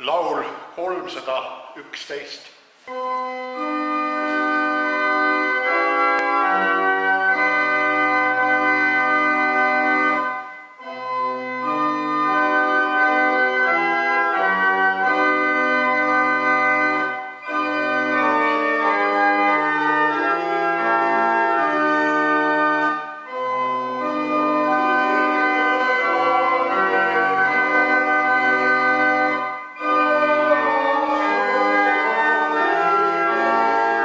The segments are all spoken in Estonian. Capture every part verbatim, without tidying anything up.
laul kolmsada üksteist. Oh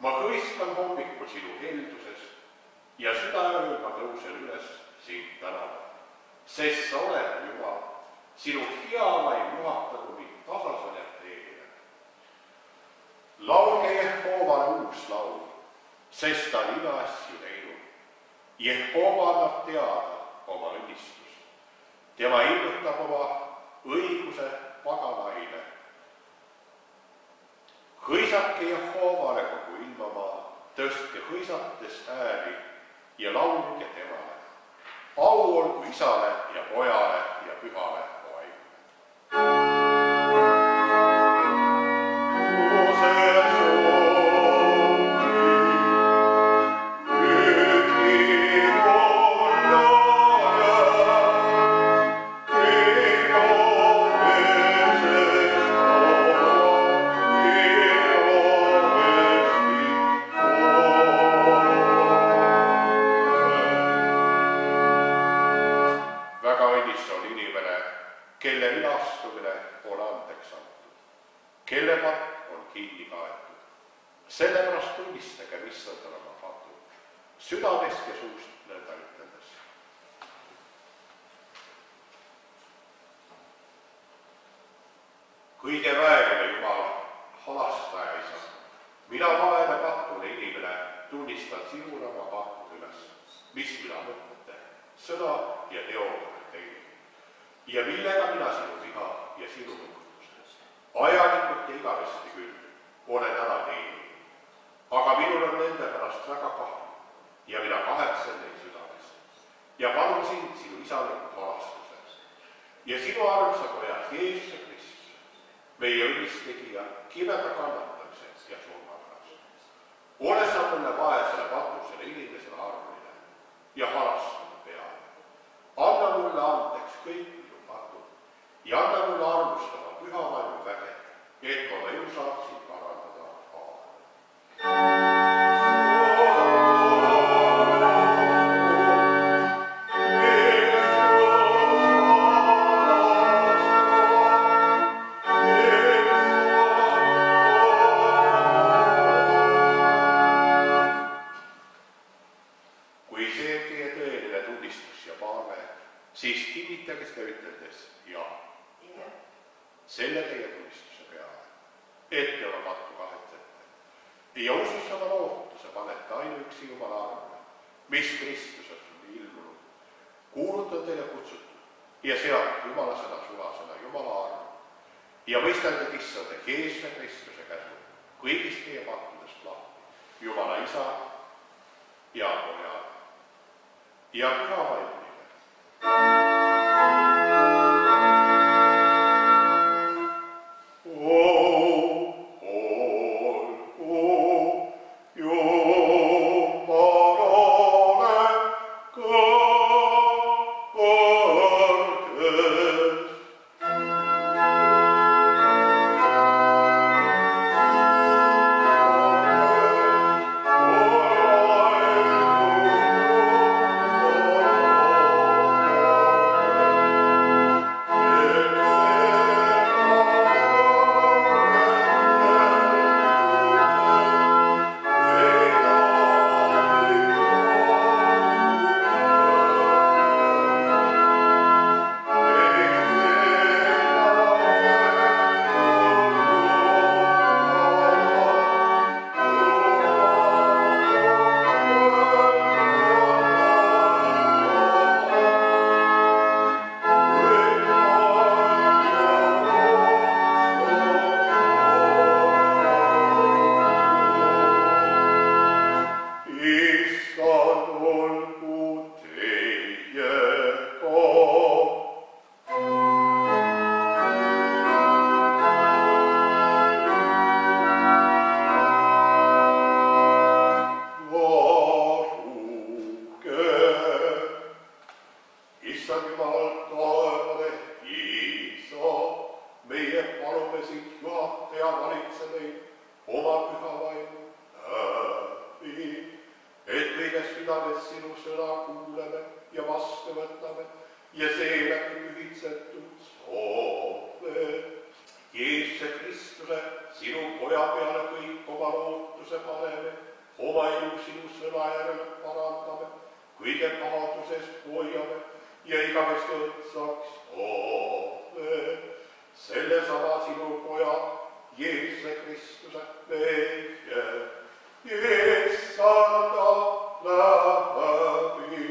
ma hõiskan hommikul sinu helduses ja südaööl ma tõusen üles sind tänama, sest sa oled Jumal, sinu hea vaim juhatagu mind tasasele teele. Laulge Jehoovale uus laul, sest ta on ime asju teinud. Jehova annab teada oma õnnistust. Tema ilmutab oma õiguse paganaile. Hõisake Jehovale kogu ilmamaa, tõstke hõisates hääli ja laulge temale. Au olgu isale ja pojale ja pühale vaimule. Kelle vilastumine on andeks antud, kelle patt on kinni kaetud. Sellepärast tunnistage, mis on oma patud, südamest ja suust nõnda üteldes. Kõige väevine Jumal, halastaja isa, mina vaene patune inimene tunnistan sinule oma patud üles, mis mina mõtte, sõna ja teoga teile. Ja millega mina sinu viha ja sinu nuhtluses, ajalikult ja igavesti küll, olen ära teeninud. Aga minul on nende pärast väga kahju ja mina kahetsen neid südamest. Ja palun sind sinu isalikud halastuses ja sinu armsa poja Jeesuse Kristuse, meie õnnistegija kibeda kannatamiseks ja surma pärast. Ole sa mulle vaesele patusele inimesele armuline ja halastanud peale. Anna mulle andeks kõik ja anna mulle armustama püha vaimu väge, et ma elu saaksin parandada Aamen. Kui see teie tõeline tunnistus ja palve, siis kinnitage seda üteldes ja selle teie tunnistuse peale, et te oma pattu kahetsete. Ja usus oma lootuse panete ainuüksi Jumala armule, mis Kristuses on ilmunud. Kuulutan teile kutsutud ja sealt Jumala sõna sulasõna Jumala armule. Ja mõistandad issanda Jeesuse Kristuse käsu kõigist teie pattudest lahti, Jumala isa ja poja ja püha vaimule. südames sinu sõna kuuleme ja vastu võtame ja seeläbi pühitsetud soove. Jeesuse Kristuse, sinu poja peale kõik oma lootuse paneme oma elu sinu sõna järele parandame, kõige pahandusest hoiame ja igavest õhtsaks ole. Sellesama sinu poja, Jeesuse Kristuse, meie, Issanda läbi.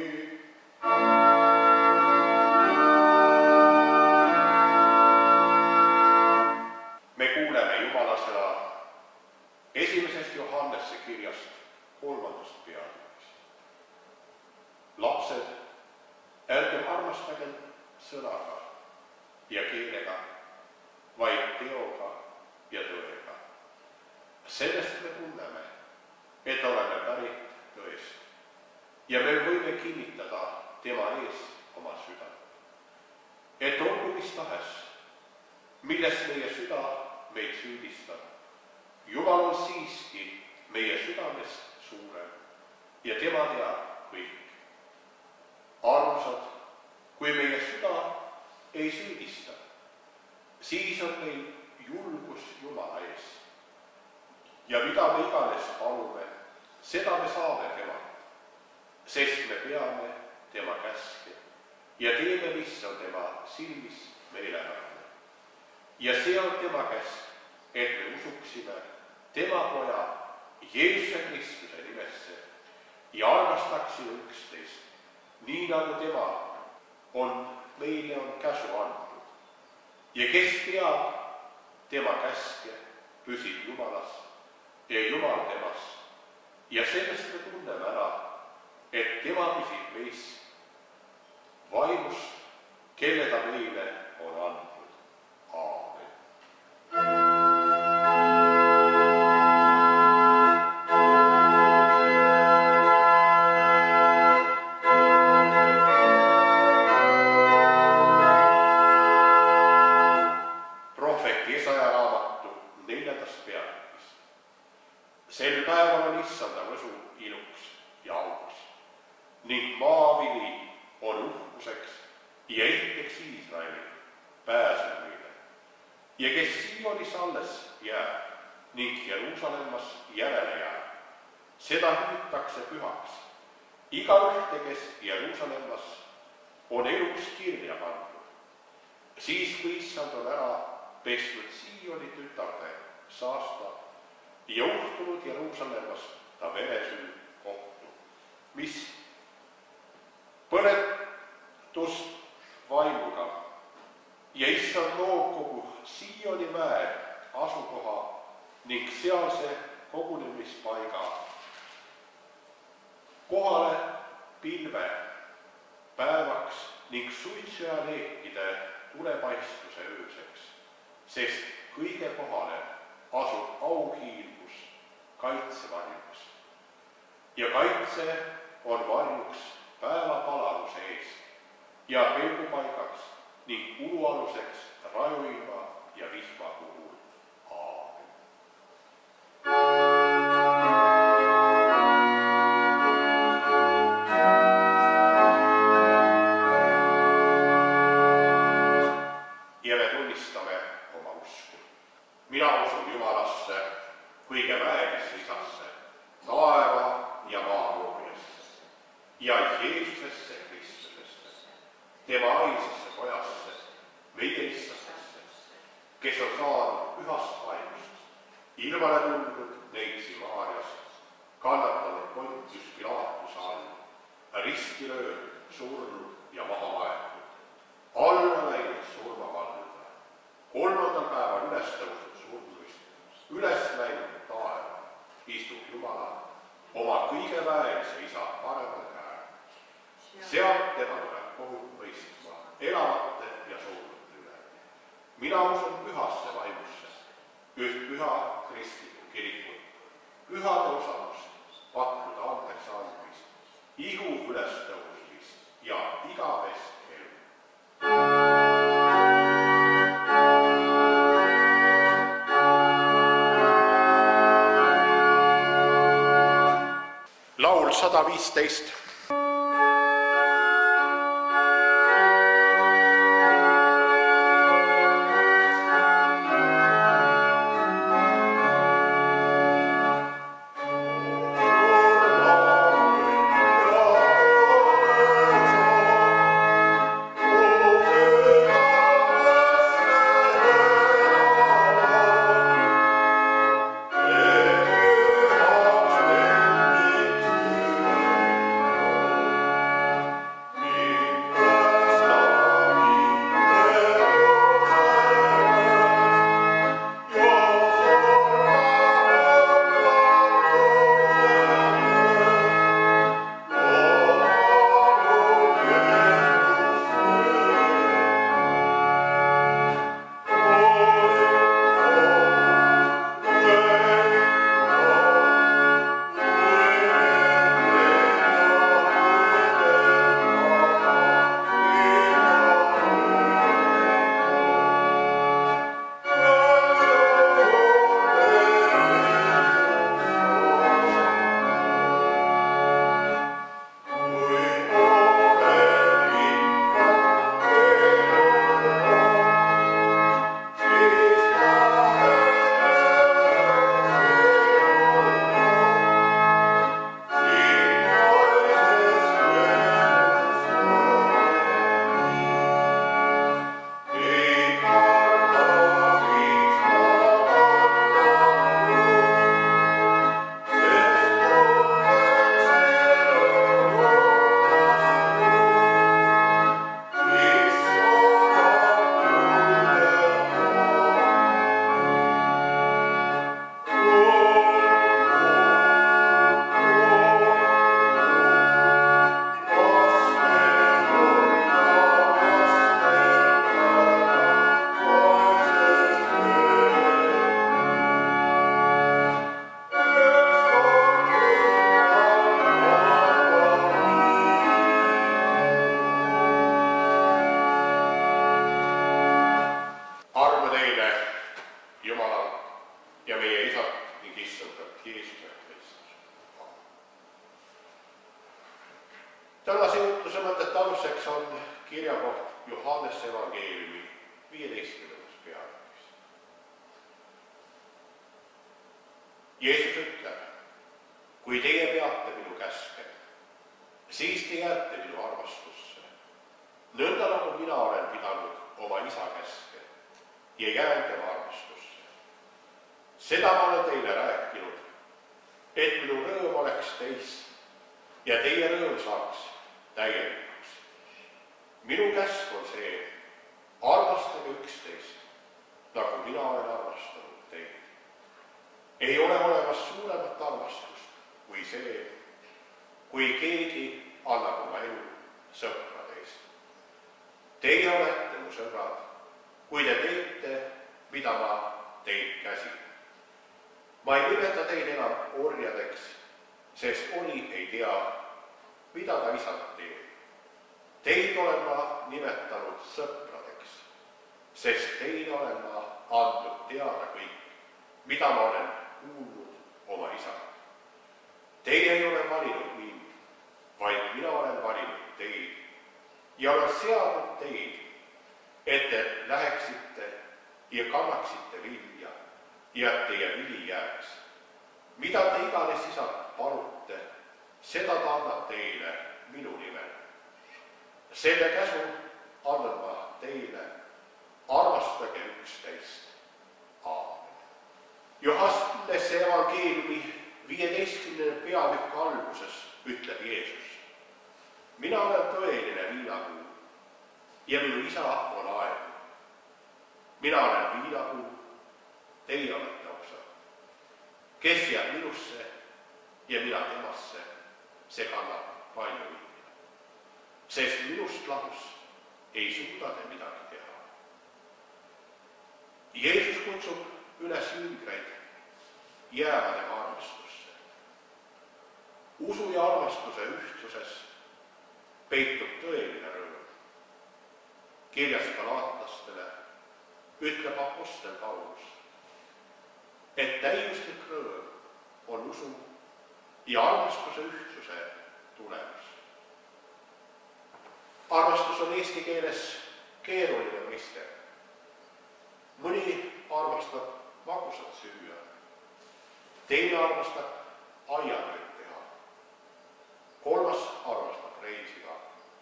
Me kuuleme Jumala sõna esimesest Johannese kirjast kolmandast peatükist. Lapsed, ärgem armastagem sõnaga ja keelega, vaid teoga ja tõega. Sellest me tunneme, et oleme pärit tõest ja me võime kinnitada tema ees oma süda. Et olgu mis tahes, milles meie süda meid süüdistab, Jumal on siiski meie südamest suurem ja tema teab kõik. Armsad, kui meie süda ei süüdista, siis on meil julgus Jumala ees. Ja mida me iganes palume, seda me saame temalt, sest me peame tema käske ja teeme, mis on tema silmis meelepärane. Ja see on tema käsk, et me usuksime tema poja Jeesuse Kristuse nimesse ja armastaksime üksteist, nii nagu tema on meile on käsu andnud. Ja kes teab tema käske, püsib Jumalas ja Jumal temas. Ja sellest me tunneme ära, et tema püsib meis vaimust, kelle ta meile on andnud. Aamen. Sel päeval on Issanda võsu iluks ja auks ning maavili on uhkuseks ja ehteks Iisraeli pääsenuile. Ja kes Sionis alles jääb ning Jeruusalemmas järele jääb, seda hüütakse pühaks. Igaühte, kes Jeruusalemmas on eluks kirja pandud. Siis, kui Issand on ära pesnud Sioni tütarde saasta ja uhtunud Jeruusalemmas ta veresüü kohtu, mis põletus vaimuga ja Issand loob kogu Sioni mäe asukoha ning sealse kogunemispaiga kohale pilve päevaks ning suitsu ja leekide tulepaistvuse ööseks, sest kõige kohale asub auhiilgus kaitsevarjuks. Ja kaitse on varjuks päevapalavuse eest ja pelgupaigaks ning ulualuseks rajuilma ja vihma puhul. Aamen. Ja me tunnistame oma usku. Mina usun Jumalasse, kõige väelisse Isasse, taeva ja maa loojasse ja Jeesusesse Kristusesse, tema aisasse pojasse, meie Issasesse, kes on saanud pühast vaimust, ilmale tulnud neitsi Maarjas, kannatanud Pontius Pilatuse all, risti löönud, surnud ja maha maetud, alla läinud surmavalluda, kolmandal päeval üles tõusnud surnuist, üles läinud taeva, istub Jumala oma kõige väelise Isa paremal käel. Sealt tema tuleb kohut mõistma elavate ja surnute üle. Mina usun pühasse vaimusse, üht püha kristlikku kirikut, pühade osalust, pakkuda andeks andmist, ihu üles tõusmist ja igavest elu. Laul sada viisteist. Oh tänase jutluse mõtete aluseks on kirjakoht Johannese evangeeliumi viieteistkümnendas peatükis. Jeesus ütleb, kui teie peate minu käske, siis te jääte minu armastusse. Nõnda nagu mina olen pidanud oma isa käske ja jään tema armastusse. Seda ma olen teile rääkinud, et minu rõõm oleks teis ja teie rõõm saaks täielikuks. Minu käsk on see, armastage üksteist, nagu mina olen armastanud teid. Ei ole olemas suuremat armastust kui see, kui keegi annab oma elu sõprade eest. Teie olete mu sõbrad, kui te teete, mida ma teid käsin. Ma ei nimeta teid enam orjadeks, sest ori ei tea, mida ta isand teeb. Teid olen ma nimetanud sõpradeks, sest teile olen ma andnud teada kõik, mida ma olen kuulnud oma isalt. Teie ei ole valinud mind, vaid mina olen valinud teid ja olen seadnud teid, et te läheksite ja kannaksite vilja ja et teie vili jääks. Mida te iganes isalt palute, seda ta annab teile minu nimel. Selle käsu annan ma teile, armastage üksteist. Aamen. Johannese evangeeliumi viieteistkümnenda peatüki alguses ütleb Jeesus, mina olen tõeline viinapuu ja minu isa on aed. Mina olen viinapuu, teie olete oksad. Kes jääb minusse ja mina temasse, see kannab palju vilja. Sest minust lahus ei suuda te midagi teha. Jeesus kutsub üles jüngreid jääma tema armastusse. Usu ja armastuse ühtsuses peitub tõeline rõõm. Kirjas galaatlastele ütleb apostel Paulus, et täiuslik rõõm on usu ja armastuse ühtsuse tulemus. Armastus on eesti keeles keeruline mõiste. Mõni armastab magusat süüa, teine armastab aiatööd teha, kolmas armastab reisida.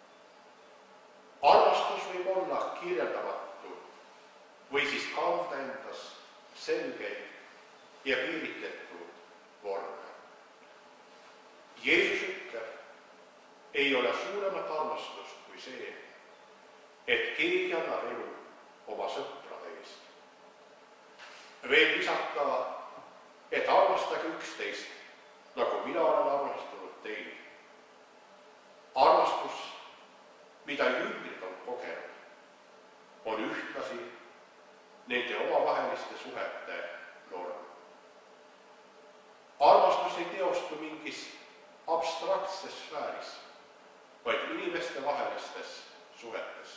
Armastus võib olla kirjeldamatu või siis kanda endas selgeid ja piiritletud vorme. Jeesus ütleb, ei ole suuremat armastust kui see, et keegi annab elu oma sõprade eest. Veel lisata, et armastage üksteist, nagu mina olen armastanud teid. Armastus, mida jüngrid on kogenud, on ühtlasi nende omavaheliste suhete norm. Armastus ei teostu mingis abstraktses sfääris, vaid inimeste vahelistes suhetes.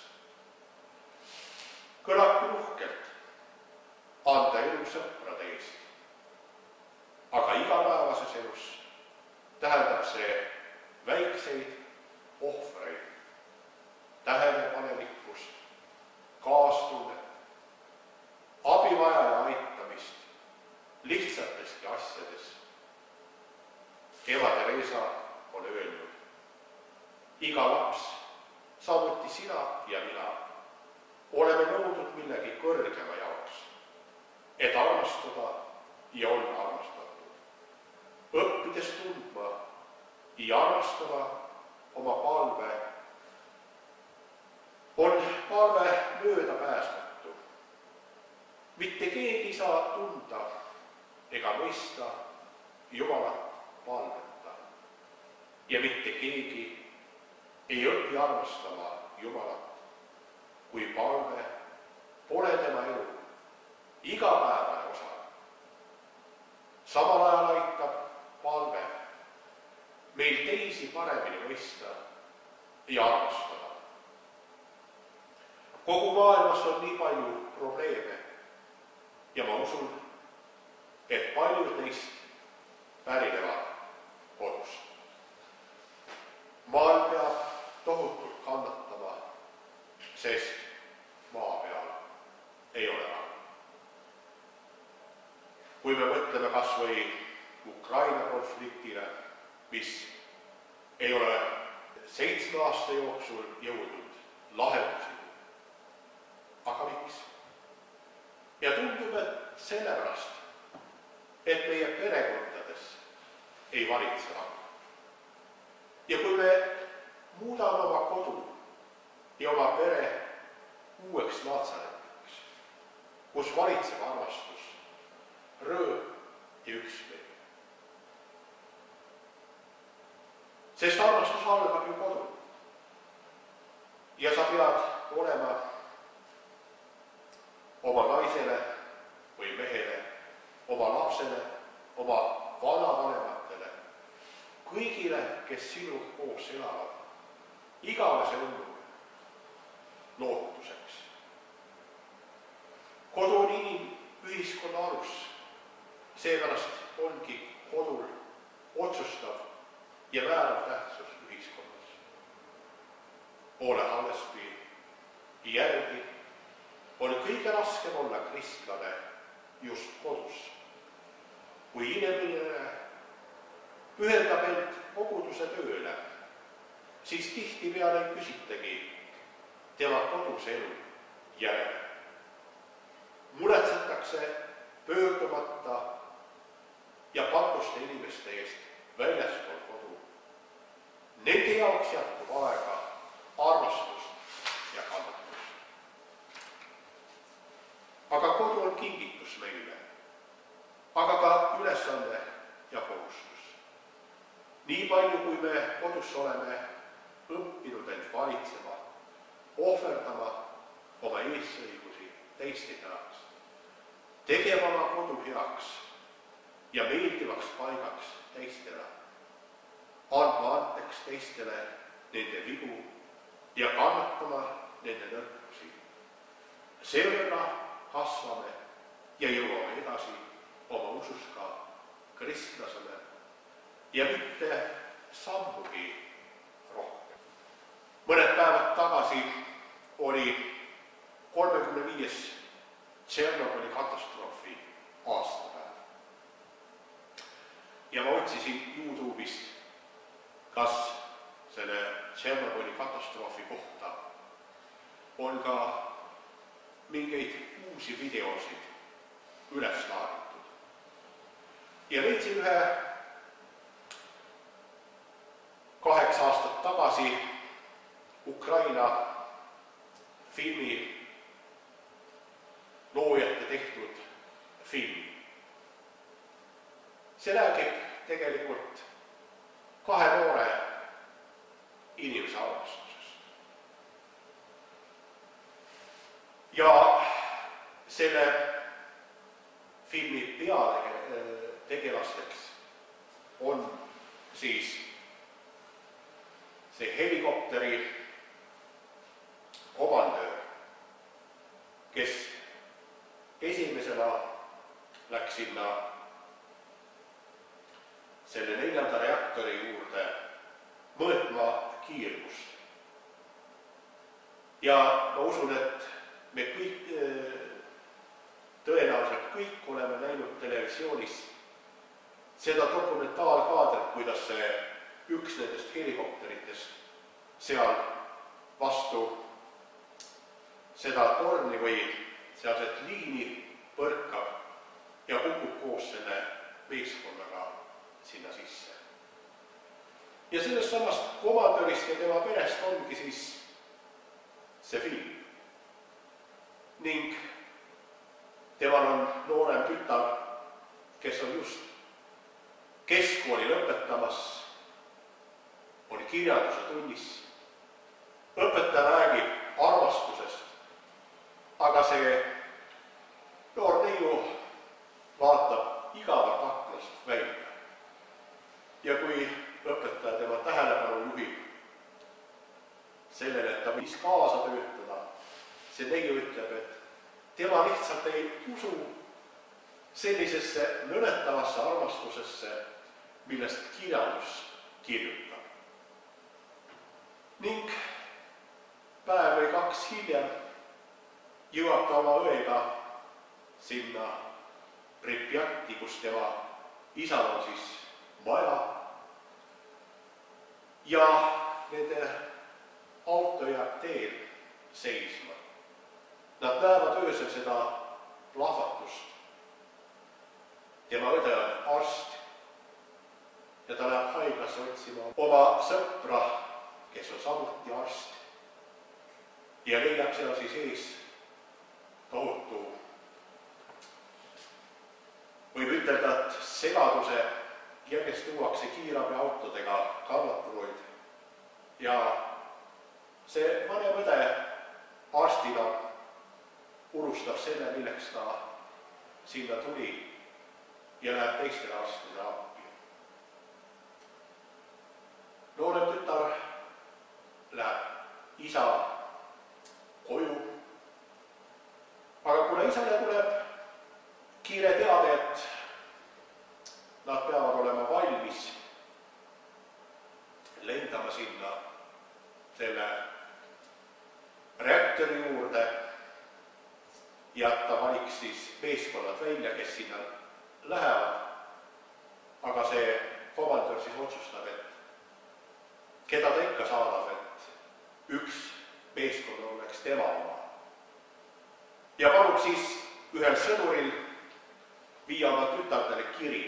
Kõlab uhkelt anda elu sõprade eest, aga igapäevases elus tähendab see väikseid ohvreid, tähelepanelikkust, kaastunnet, abivajaja aitamist lihtsateski asjades. Ema Teresa on öelnud, iga laps, samuti sina ja mina, oleme nõudnud millegi kõrgema jaoks, et armastada ja olla armastatud. Õppides tundma ja armastama oma palve, on palve möödapääsmatu. Mitte keegi ei saa tunda ega mõista Jumalat palveta ja mitte keegi ei õpi armastama Jumalat, kui palve pole tema elu igapäevane osa. Samal ajal aitab palve meil teisi paremini mõista ja armastada. Kogu maailmas on nii palju probleeme ja ma usun, et paljud neist pärinevad kodust. Maailm peab mõtleme kas või Ukraina konfliktile, mis ei ole seitsme aasta jooksul jõudnud lahendusi. Aga miks? Ja tundub, et sellepärast, et meie perekondades ei valitse rahu. Ja kui me muudame oma kodu ja oma pere uueks Naatsaletiks, kus valitseb armastus, rõõm ja üksmeel. Sest armastus algab ju kodu. Ja sa pead olema oma naisele või mehele, oma lapsele, oma vanavanematele, kõigile, kes sinu koos elavad, igavese õnnuga, lootuseks. Kodu on inimühiskonna alus, seepärast ongi kodul otsustav ja määrav tähtsus ühiskonnas. Poole Hallesby järgi on kõige raskem olla kristlane just kodus, kui inimene pühendab end koguduse tööle, siis tihtipeale ei küsitagi tema koduse elu järele. Muretsetakse pöördumata ja patuste inimeste eest väljaspool kodu. Nende jaoks jätkub aega armastust ja kannatust. Aga kodu on kingitus meile, aga ka ülesanne ja kohustus. Nii palju, kui me kodus oleme õppinud end valitsema, ohverdama oma eesõigusi teiste heaks, tegema oma kodu heaks ja meeldivaks paigaks teistele, andma andeks teistele nende vigu ja kannatama nende nõrkusi. Seega kasvame ja jõuame edasi oma usus ka kristlasele ja mitte sammugi rohkem. Mõned päevad tagasi oli kolmekümne viies Tšernobõli katastroofi aastapäev. Ja ma otsisin YouTube'ist, kas selle Tšernobõli katastroofi kohta on ka mingeid uusi videosid üles laaditud. Ja leidsin ühe kaheksa aastat tagasi Ukraina filmi loojate tehtud film. See räägib tegelikult kahe noore inimese armastusest. Ja selle filmi peategelasteks on siis see helikopteri komandöör, kes esimesena läks sinna selle neljanda reaktori juurde mõõtma kiirgust. Ja ma usun, et me kõik, tõenäoliselt kõik oleme näinud televisioonis seda dokumentaalkaadrit, kuidas see üks nendest helikopteritest seal vastu seda torni või sealset liini põrkab ja kukub koos selle meeskonnaga sinna sisse. Ja sellest samast komandörist ja tema perest ongi siis see film. Ning temal on noorem tütar, kes on just keskkooli lõpetamas, oli kirjanduse tunnis. Õpetaja räägib armastusest, aga see noor neiu vaatab igavat aknast välja. Ja kui õpetaja tema tähelepanu juhib sellele, et ta võis kaasa töötada, see neiu ütleb, et tema lihtsalt ei usu sellisesse nõnetavasse armastusesse, millest kirjandus kirjutab. Ning päev või kaks hiljem jõuab ta oma õega sinna Pripjatti, kus tema isal on siis maja. Ja nende auto jääb teel seisma. Nad näevad öösel seda plahvatust. Tema õde on arst ja ta läheb haiglasse otsima oma sõpra, kes on samuti arst. Ja leiab seal siis ees tohutu, võib ütelda, et segaduse järjest tuuakse kiirabiautodega kannatanuid. Ja see vanem õde arstina unustab selle, milleks ta sinna tuli ja läheb teistele arstidele appi. Noorem tütar läheb isa koju, aga kuna isale tuleb kiire teade, et nad peavad olema valmis lendama sinna selle reaktori juurde ja ta valiks siis meeskonnad välja, kes sinna lähevad. Aga see komandör siis otsustab, et keda ta ikka saadab, et üks meeskond oleks tema oma. Ja palub siis ühel sõduril viia oma tütardele kiri,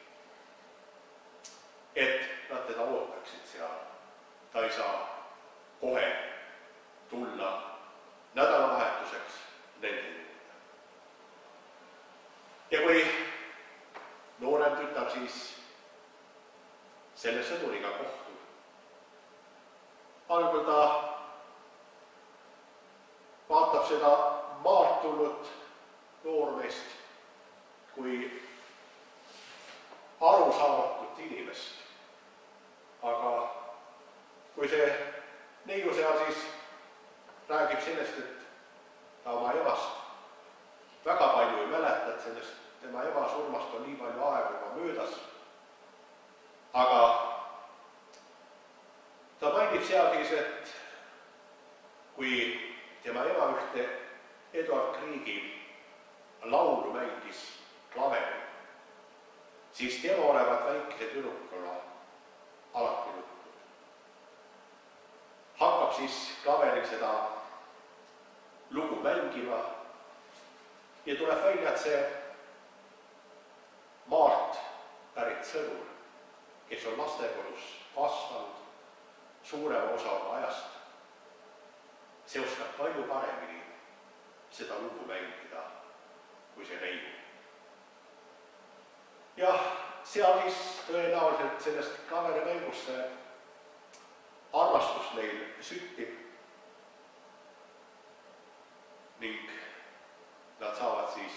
et nad teda ootaksid seal. Ta ei saa kohe tulla nädalavahetuseks nende juurde. Ja kui noorem tütar siis selle sõduriga kohtub, algul ta vaatab seda maalt tulnud noormeest kui arusaamatut inimest. Aga kui see neiu seal siis räägib sellest, et ta oma emast väga palju ei mäleta, et sellest tema ema surmast on nii palju aega juba möödas. Aga ta mainib seal siis, et kui tema ema ühte Eduard Griegi laulu mängis klaveril, siis tema olevat väikese tüdrukuna alati nuttud. Hakkab siis klaveril seda lugu mängima ja tuleb välja, et see maalt pärit sõdur, kes on lastekodus kasvanud suurema osa oma ajast, see oskab palju paremini seda lugu mängida kui see neiu. Ja seal siis tõenäoliselt sellest klaverimängust see armastus neil süttib ning nad saavad siis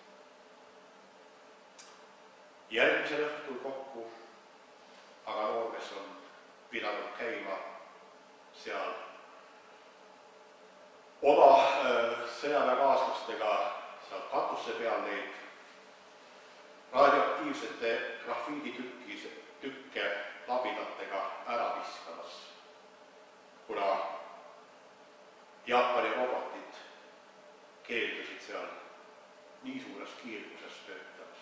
järgmisel õhtul kokku, aga noormees on pidanud käima seal oma sõjaväekaaslastega seal katuse peal neid radioaktiivsete grafiiditükke labidatega ära viskamas, kuna Jaapani robotid keeldusid seal nii suures kiirguses töötamas.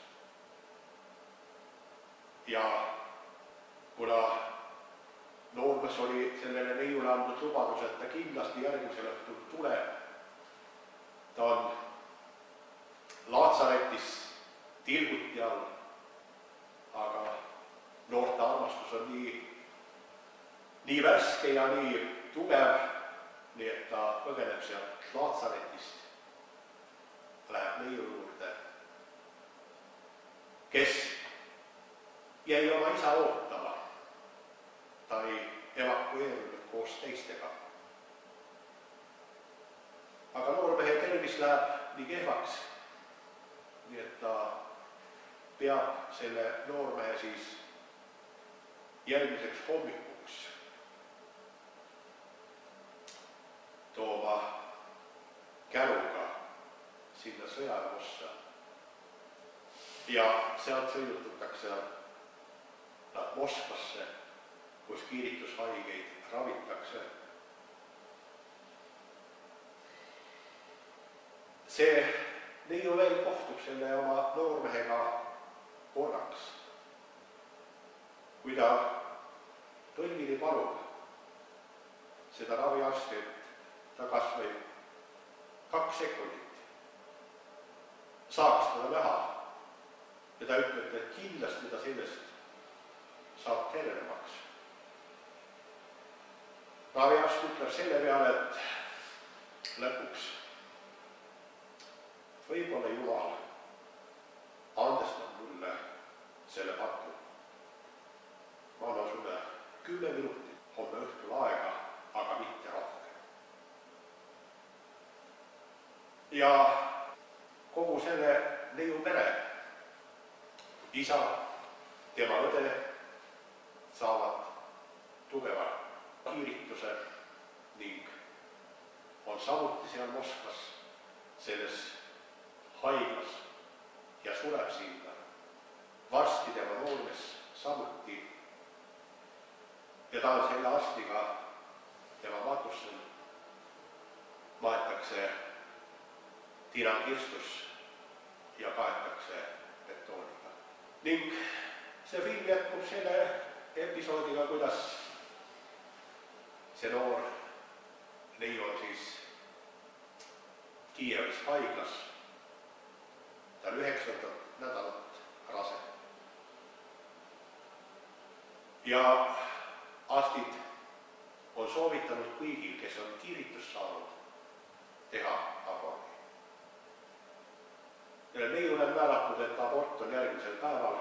Ja kuna noormees oli sellele neiule andnud lubadus, et ta kindlasti järgmisel õhtul tuleb, ta on laatsaretis tilguti all, aga noorte armastus on nii, nii värske ja nii tugev, nii et ta põgeneb sealt laatsaretist, läheb neiu juurde, kes jäi oma isa ootama. Ta ei evakueerunud koos teistega. Aga noormehe tervis läheb nii kehvaks, nii et ta peab selle noormehe siis järgmiseks hommikuks tooma käruga sinna sõjaväeossa. Ja sealt sõidutatakse nad Moskvasse, kus kiiritushaigeid ravitakse. See neiu veel kohtub selle oma noormehega korraks, kui ta tõlvili palub seda raviarsti, et ta kas või kaks sekundit saaks teda näha ja ta ütleb, et kindlasti ta sellest saab tervemaks. Raviarst ütleb selle peale, et lõpuks võib-olla Jumal andestab mulle selle patu. Ma annan sulle kümme minutit homme õhtul aega, aga mitte rohkem. Ja kogu selle neiu pere, isa, tema õde saavad tugeva kiirituse ning on samuti seal Moskvas selles haiglas ja sureb sinna. Varsti tema noormes samuti ja ta on selle arstiga tema matusel maetakse tinakirstus ja kaetakse betooniga. Ning see film jätkub selle episoodiga, kuidas see noor neiu on siis Kiievis haiglas. Ta on üheksandat nädalat rase. Ja arstid on soovitanud kõigil, kes on kiiritust saanud, teha aborti. Ja neile on määratud, et abort on järgmisel päeval.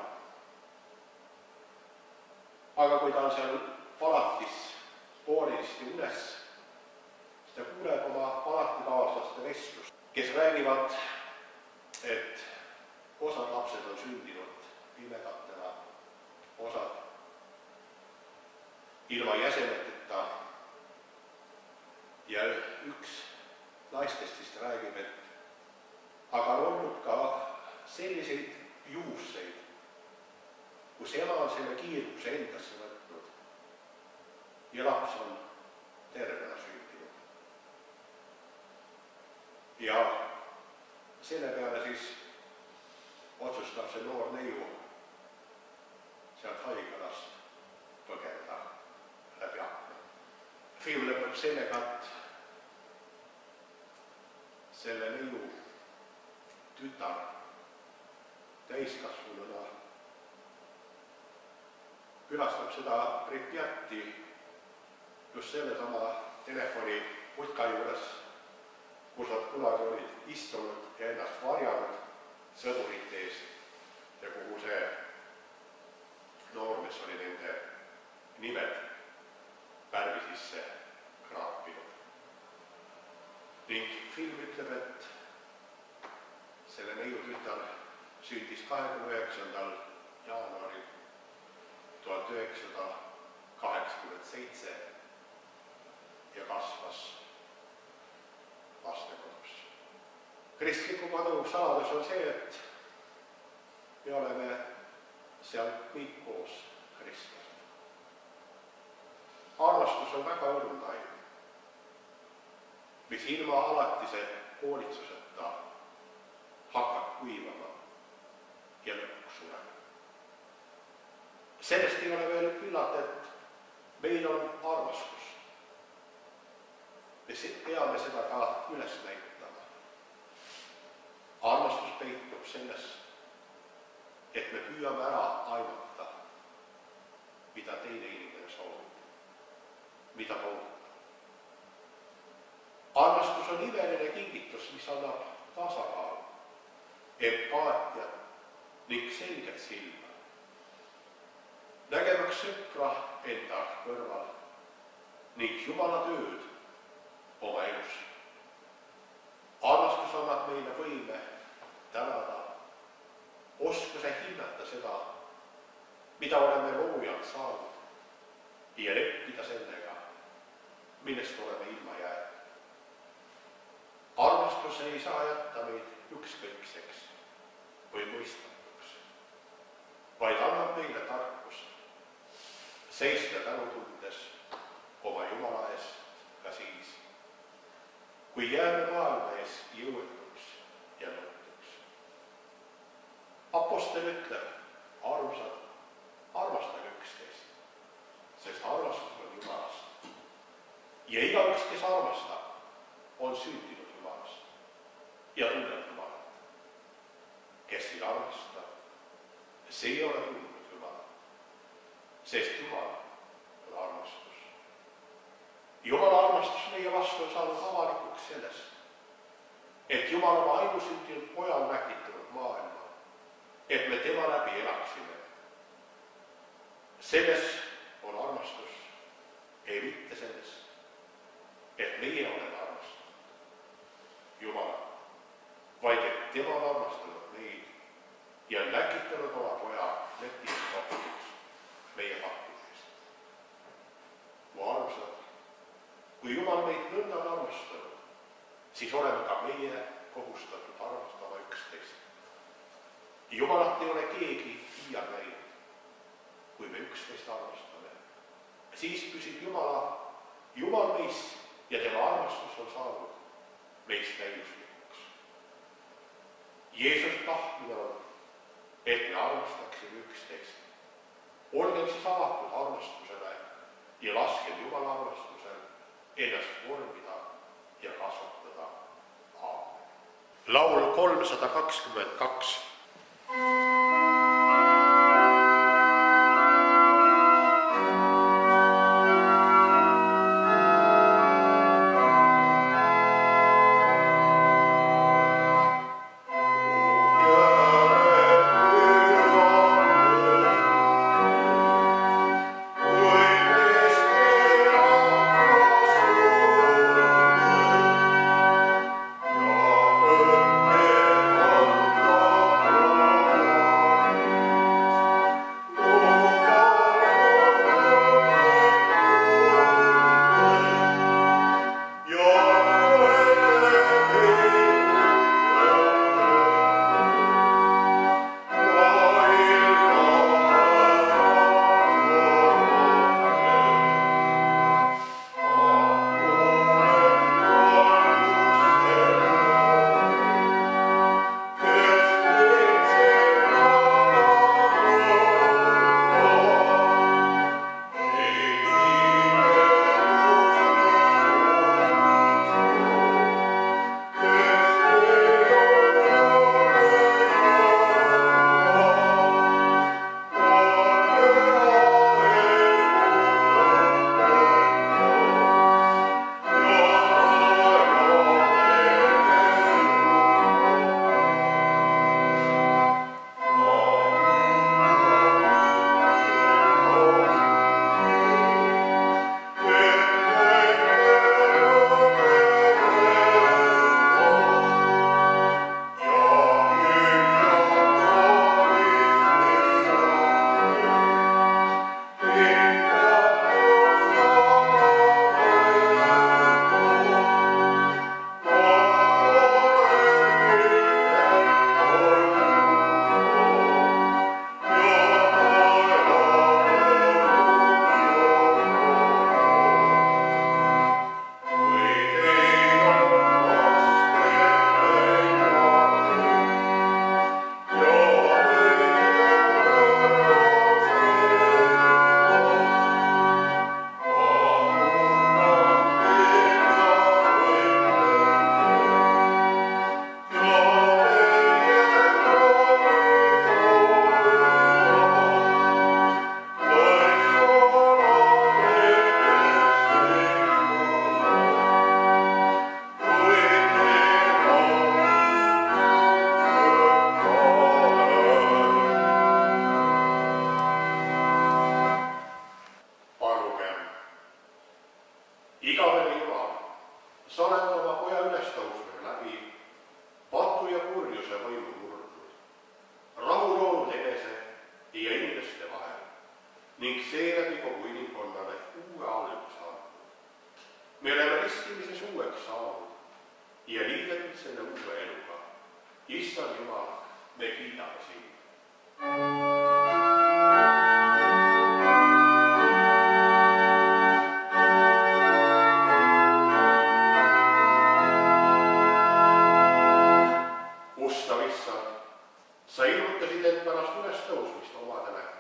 Aga kui ta on seal palatis poolenisti unes, siis ta kuuleb oma palatikaaslaste vestlust, kes räägivad, et osad lapsed on sündinud pimedatena, osad ilma jäseneteta ja üks naistest vist räägib, et aga on olnud ka selliseid juhuseid, kus ema on selle kiiruse endasse võtnud ja laps on tervena sündinud. Ja selle peale siis otsustab see noor neiu sealt haiglast põgeda läbi akna. Film lõpeb sellega, et selle neiu tütar täiskasvanuna külastab seda Pripjati just sellesama telefoni putka juures, kus nad kunagi olid istunud ja ennast varjanud sõdurite eest ja kuhu see noormees oli nende nimed pärvi sisse kraapinud. Ning film ütleb, et selle neiu tütar sündis kahekümne üheksandal jaanuaril tuhat üheksasada kaheksakümmend seitse ja kasvas lastekodus. Kristliku kodu saladus on see, et me oleme seal kõik koos kristlased. Armastus on väga õrn taim, mis ilma alatise hoolitsuseta hakkab kuivama ja lõpuks surema. Sellest ei ole veel küllalt, et meil on armastus. Me peame seda ka üles näitama. Armastus peitub selles, et me püüame ära aimata, mida teine inimene soovib, mida ootab. Armastus on imeline kingitus, mis annab tasakaalu, empaatiat ning selget silma. Nägemaks sõpra enda kõrval ning Jumala tööd oma elus. Armastus annab meile võime tänada, oskuse hinnata seda, mida oleme loojalt saanud ja leppida sellega, millest oleme ilma jäänud. Armastus ei saa jätta meid ükskõikseks või mõistmatuks, vaid annab meile tarkust seista tänutundes oma Jumala eest ka siis, kui jääme maailma ees jõuetuks ja lõputuks. ja igaüks, kes armastab, on sündinud Jumalast ja tunneb Jumalat. Kes ei armasta, see ei ole tundnud Jumalat, sest Jumal on armastus. Jumala armastus meie vastu on saanud avalikuks sellest, et Jumal oma ainusündinud pojal näkitanud maailma, et me tema läbi elaksime. Selles on armastus, ei mitte selles, et meie oleme armastatud Jumala, vaid et tema on armastanud meid ja näkitanud oma poja lepinguks meie pakkudest. Mu armsad, kui Jumal meid nõnda on armastanud, siis oleme ka meie kohustatud armastama üksteist. Jumalat ei ole keegi iial näinud, kui me üksteist armastame. Siis püsib Jumala, Jumal meist ja tema armastus on saanud meist täiuslikuks. Jeesus tahtmine on, et me armastaksime üksteist. Olgem siis avatud armastusele ja laskem Jumala armastusel ennast vormida ja kasvatada. Aamen. Laul kolmsada kakskümmend kaks.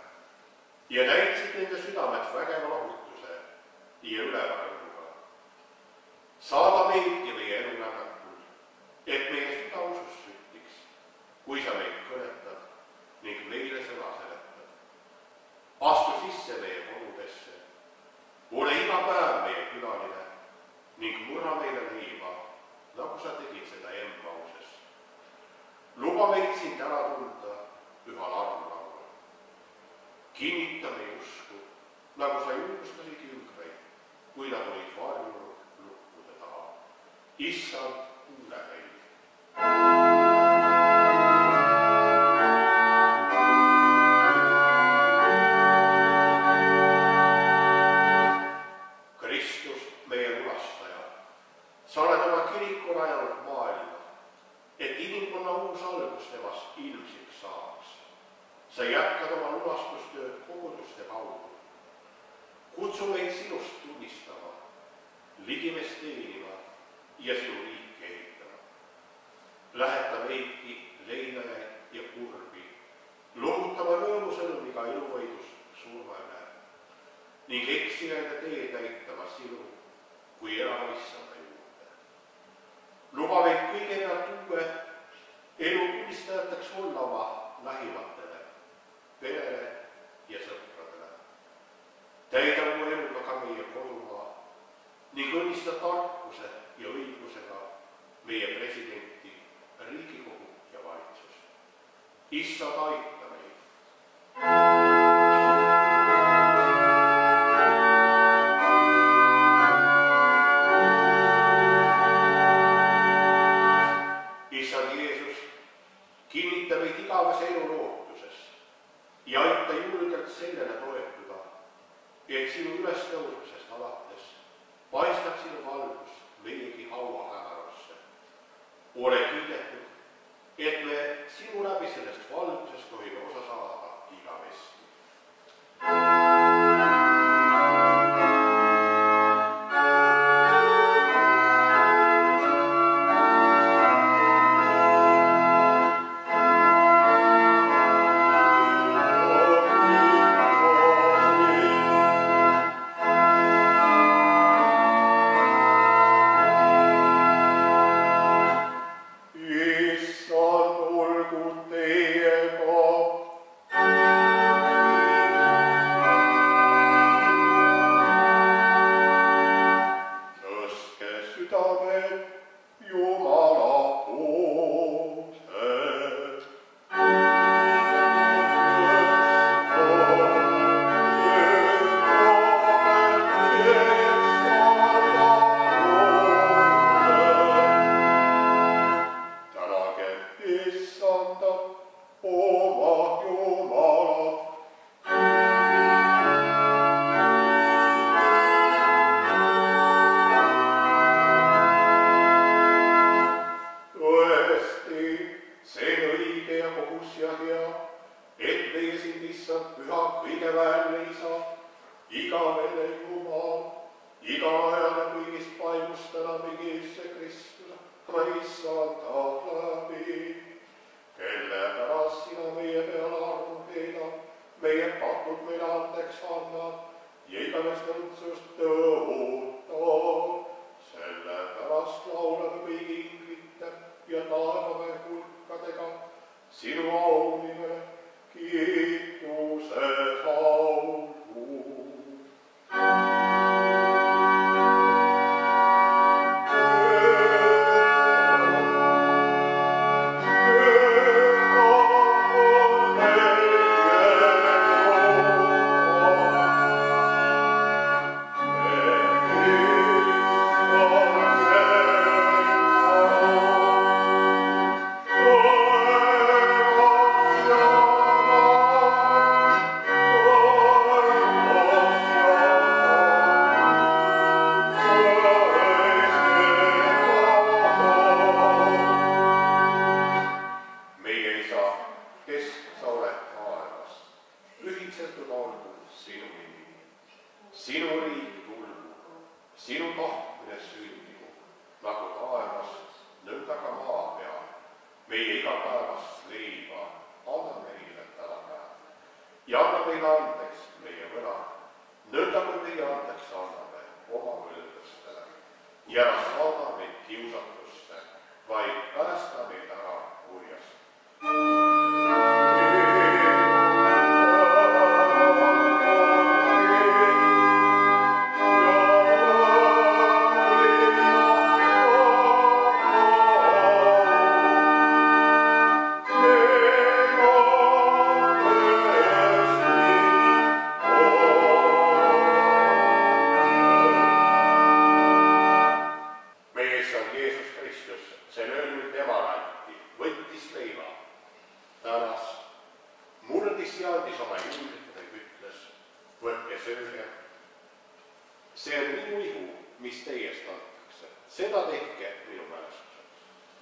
ja täitsid nende südamed vägeva lohutuse ja üleva rõõmuga. nagu sa julgustasid jüngreid, kui nad olid varjunud lukkude taha. Issand, kuule meid. Kristus, meie lunastaja, sa oled oma kiriku rajanud maailma, et inimkonna uus algus temast ilmsiks saaks. sa jätkad oma lunastustööd koguduste kaudu. Kutsu meid sinust tunnistama, ligimest teenima ja sinu riiki ehitama. Läheta meidki leinajaid ja kurbi, lohutama rõõmusõnumiga eluvõidust surma üle ning eksijaile teed näitama sinu kui eraissanda juurde. Luba meid kõigepealt uue elu tunnistajateks olla oma lähimatele, perele ja sõpradele. Täida uue eluga ka meie kodumaa ning õnnista tarkuse ja õigusega meie presidenti, Riigikogu ja valitsus. Issand, aita meid. Issand Jeesus, kinnita meid igavese elu lootuses ja aita julgelt sellele toetuda, et sinu ülestõusmisest alates paistab sinu valgus meiegi haua hämarusse. Ole kiidetud, et me sinu läbi sellest valgusest tohime osa saada igavesti. Oh see on minu ihu, mis teiest antakse. Seda tehke minu mälestuseks.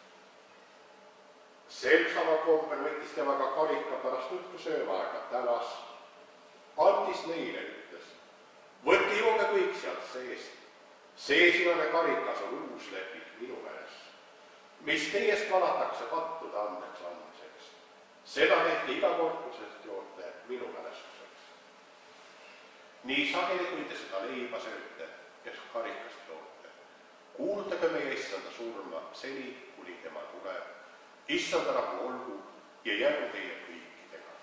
Sel sama kombel võttis tema ka karika pärast õhtu söömaaega, tänas, andis neile, ütles, võtke jooge kõik sealt seest. Seesilane karikas on uus leping minu veres, mis teiest valatakse pattude andeks andmiseks. Seda tehke iga kord, kui sellest joote minu mälestuseks. Nii sageli, kui te seda leiba sööte, kes karikast joote, kuulutage meie issanda surma seni, kuni tema tuleb. Issanda rahu olgu ja jäägu teie kõikidega.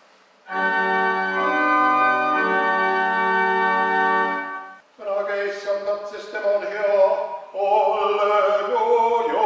Tänage issandat, sest tema on hea, halleluuja.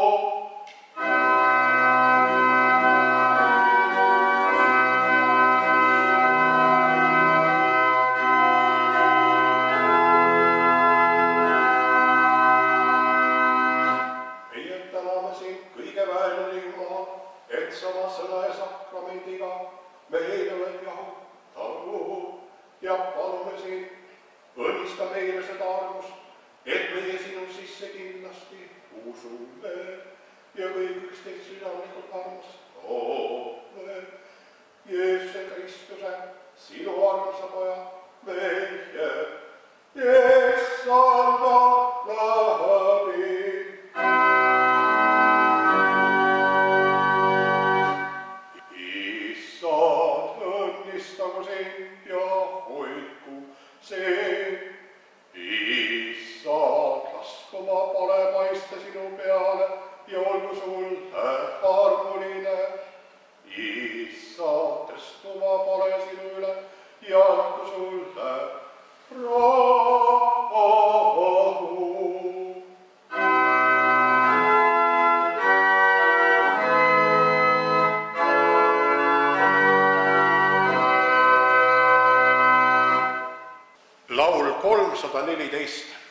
Meie täname sind kõige väänurima, et sama sõna ja sakramendiga meile oled jahutanud ja palume sind, õnnista meile seda armust, et meie sinu sisse kindlasti usume ja kõik üksteist südamlikult armastame. Jeesuse Kristuse, sinu armsa poja, meie, issanda läbi. Issand, õnnistagu sind ja hoidku sind. Issand, lasku oma pale paista sinu peale ja olgu sulle armuline. Issand, tõstu oma pale sinu üle ja anku sulle rahu. Laul kolmsada neliteist.